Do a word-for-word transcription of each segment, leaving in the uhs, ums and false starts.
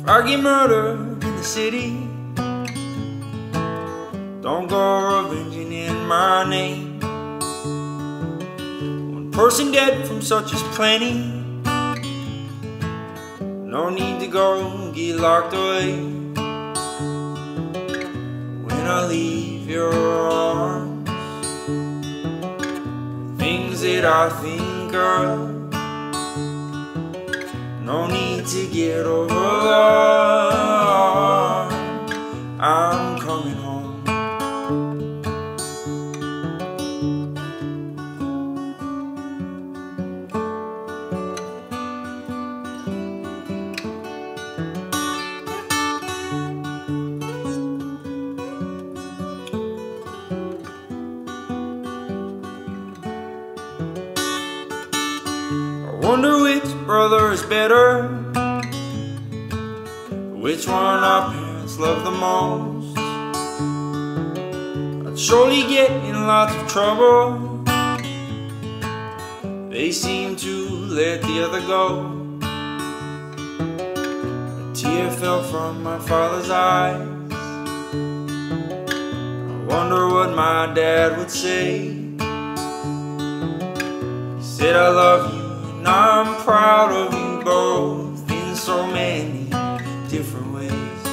If I get murdered in the city, don't go avenging in my name. One person dead from such as plenty. No need to go get locked away. When I leave your arms, things that I think of, no need to get overload. I'm coming home. I wonder which brother is better, which one our parents love the most. I'd surely get in lots of trouble. They seem to let the other go. A tear fell from my father's eyes. I wonder what my dad would say. He said, I love you and I'm proud of you both in so many different ways.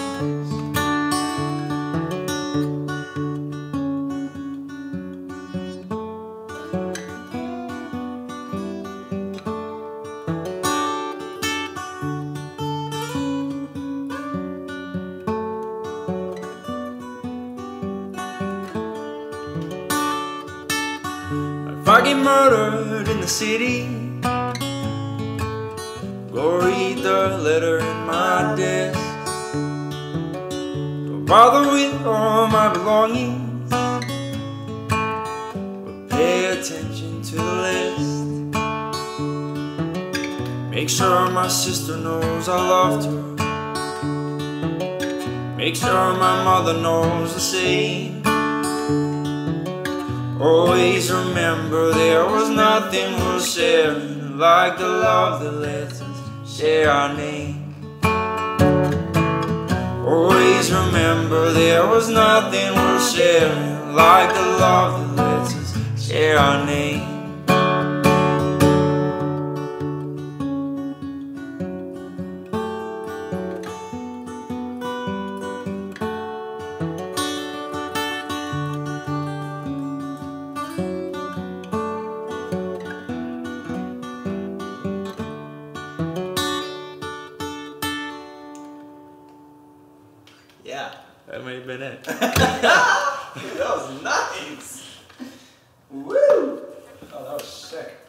If I get murdered in the city, go read the letter in my desk. Don't bother with all my belongings, but pay attention to the list. Make sure my sister knows I loved her. Make sure my mother knows the same. Always remember there was nothing worth sharing like the love that lets us share our name. Always remember there was nothing worth sharing like the love that lets us share our name. Yeah, That may have been it. that was nice. Woo! Oh, that was sick.